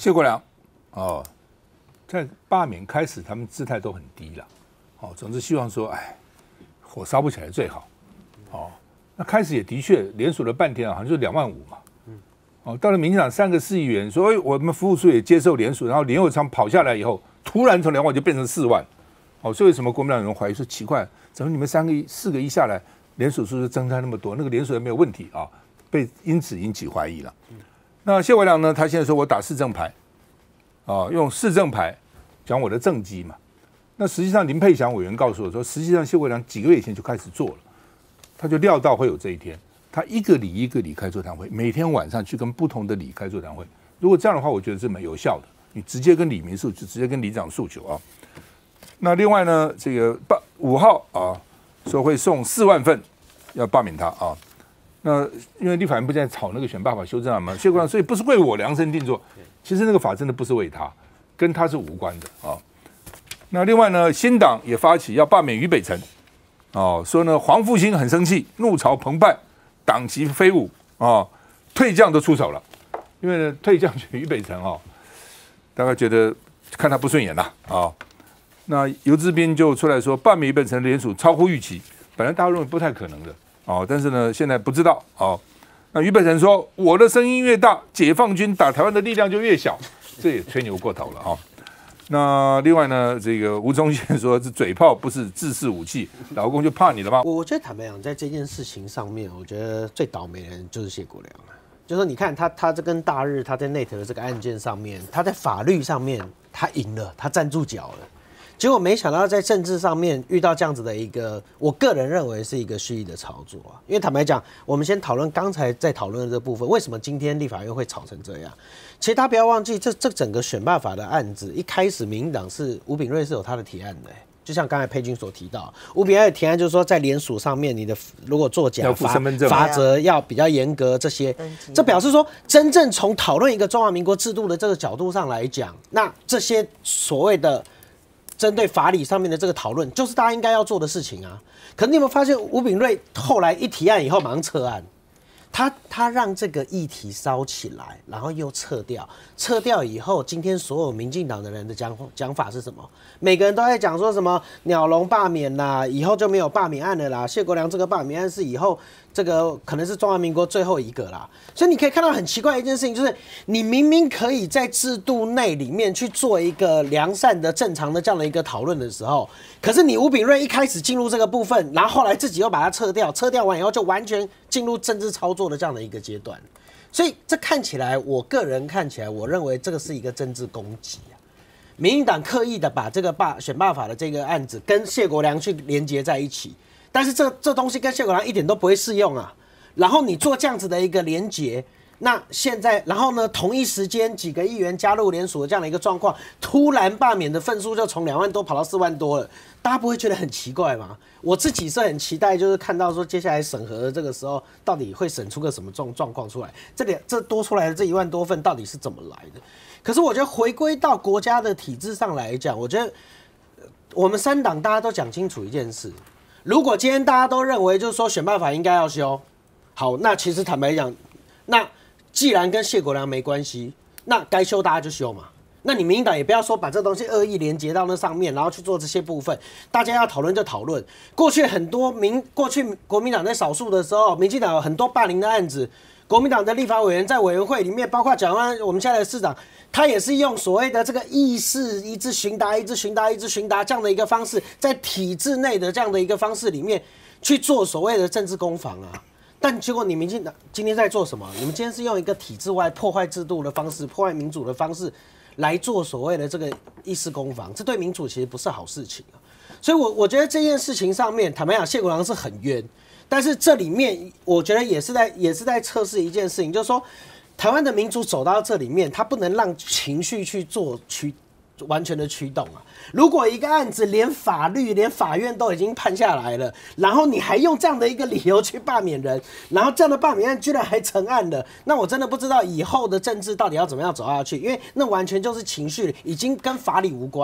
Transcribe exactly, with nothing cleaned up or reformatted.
谢国良，哦，在罢免开始，他们姿态都很低了，哦，总之希望说，哎，火烧不起来最好，哦，那开始也的确连署了半天啊，好像就两万五嘛，哦，到了民进党三个市议员说，哎，我们服务处也接受连署，然后连友昌跑下来以后，突然从两万就变成四万，哦，所以为什么国民党有人怀疑说奇怪，怎么你们三个一四个一下来，连署数就增加那么多，那个连署也没有问题啊，被因此引起怀疑了。那谢国良呢，他现在说我打市政牌，啊，用市政牌讲我的政绩嘛。那实际上林佩祥委员告诉我说，实际上谢国良几个月以前就开始做了，他就料到会有这一天。他一个里一个里开座谈会，每天晚上去跟不同的里开座谈会。如果这样的话，我觉得是蛮有效的。你直接跟里民诉，就直接跟里长诉求啊。那另外呢，这个八五号啊，说会送四万份，要罢免他啊。那因为立法院不是在吵那个选罢法修正案嘛，谢国良所以不是为我量身定做，其实那个法真的不是为他，跟他是无关的啊。那另外呢，新党也发起要罢免于北辰，哦，说呢黄复兴很生气，怒潮澎湃。党旗飞舞啊，退将都出手了，因为呢，退将选于北辰哦，大概觉得看他不顺眼了啊。那游志斌就出来说，罢免于北辰联署超乎预期，本来大家认为不太可能的哦，但是呢，现在不知道哦。那于北辰说，我的声音越大，解放军打台湾的力量就越小，这也吹牛过头了啊。那另外呢，这个吴宗宪说，这嘴炮不是制式武器，老公就怕你了吗？ 我觉得坦白讲，在这件事情上面，我觉得最倒霉的人就是谢国良了。就是说，你看他，他这跟大日他在内特的这个案件上面，他在法律上面他赢了，他站住脚了。结果没想到在政治上面遇到这样子的一个，我个人认为是一个蓄意的操作啊。因为坦白讲，我们先讨论刚才在讨论的这部分，为什么今天立法院会吵成这样？其实大家不要忘记，这这整个选罢法的案子，一开始民进党是吴秉叡是有他的提案的、欸，就像刚才佩君所提到，吴秉叡的提案就是说，在联署上面，你的如果作假罚罚则要比较严格，这些，这表示说，真正从讨论一个中华民国制度的这个角度上来讲，那这些所谓的针对法理上面的这个讨论，就是大家应该要做的事情啊。可是你有没有发现，吴秉叡后来一提案以后，马上撤案？他他让这个议题烧起来，然后又撤掉，撤掉以后，今天所有民进党的人的讲讲法是什么？每个人都在讲说什么鸟笼罢免啦，以后就没有罢免案了啦。谢国良这个罢免案是以后这个可能是中华民国最后一个啦。所以你可以看到很奇怪的一件事情，就是你明明可以在制度内里面去做一个良善的、正常的这样的一个讨论的时候，可是你吴秉叡一开始进入这个部分，然后后来自己又把它撤掉，撤掉完以后就完全进入政治操作的这样的一个阶段。所以这看起来，我个人看起来，我认为这个是一个政治攻击啊。民进党刻意的把这个罢选罢法的这个案子跟谢国良去连结在一起，但是这这东西跟谢国良一点都不会适用啊。然后你做这样子的一个连结，那现在，然后呢，同一时间几个议员加入联署的这样的一个状况，突然罢免的份数就从两万多跑到四万多了，大家不会觉得很奇怪吗？我自己是很期待，就是看到说接下来审核的这个时候，到底会审出个什么状状况出来？这里这多出来的这一万多份到底是怎么来的？可是我觉得回归到国家的体制上来讲，我觉得我们三党大家都讲清楚一件事：如果今天大家都认为就是说选罢法应该要修，好，那其实坦白讲，那既然跟谢国良没关系，那该修大家就修嘛。那你民进党也不要说把这东西恶意连接到那上面，然后去做这些部分，大家要讨论就讨论。过去很多民，过去国民党在少数的时候，民进党有很多霸凌的案子，国民党的立法委员在委员会里面，包括蒋万安我们现在的市长，他也是用所谓的这个议事一致询答、一致询答、一致询答这样的一个方式，在体制内的这样的一个方式里面去做所谓的政治攻防啊。但结果你民进党今天在做什么？你们今天是用一个体制外破坏制度的方式、破坏民主的方式来做所谓的这个议事攻防，这对民主其实不是好事情啊。所以我，我我觉得这件事情上面，坦白讲，谢国良是很冤，但是这里面我觉得也是在也是在测试一件事情，就是说，台湾的民主走到这里面，它不能让情绪去做驱完全的驱动啊。如果一个案子连法律、连法院都已经判下来了，然后你还用这样的一个理由去罢免人，然后这样的罢免案居然还成案了，那我真的不知道以后的政治到底要怎么样走下去，因为那完全就是情绪，已经跟法理无关。